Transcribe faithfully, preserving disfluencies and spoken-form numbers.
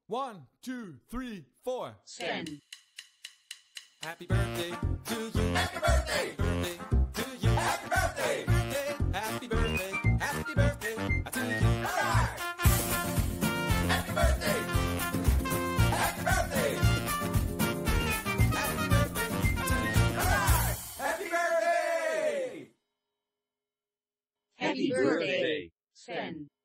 One, two, three, four. Sven. Happy birthday to you. Happy birthday. Birthday to you. Happy birthday. Happy birthday. Happy birthday to you. All right. Happy birthday. Happy birthday. Happy birthday to you. All right. Happy birthday. Happy birthday, Sven.